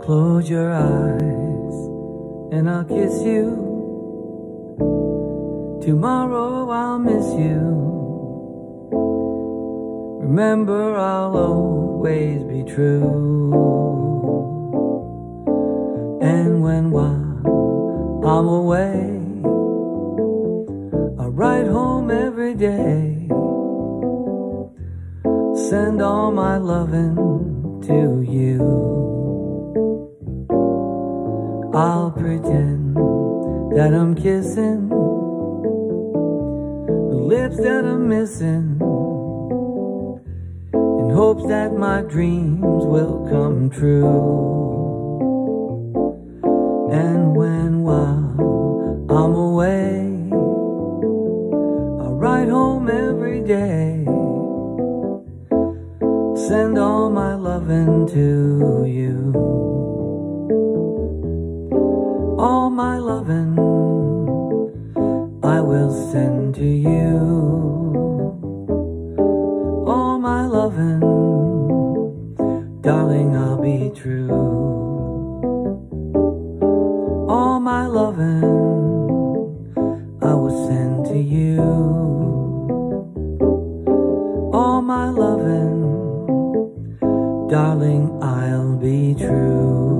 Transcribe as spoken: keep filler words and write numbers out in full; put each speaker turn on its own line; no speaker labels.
Close your eyes and I'll kiss you. Tomorrow I'll miss you. Remember, I'll always be true. And when while I'm away, I ride home every day. Send all my loving to you. I'll pretend that I'm kissing the lips that I'm missing, in hopes that my dreams will come true. And when while I'm away, I ride home every day. Send all my loving to you. All my loving I will send to you. All my loving, darling, I'll be true. All my loving I will send to you. All my loving, darling, I'll be true.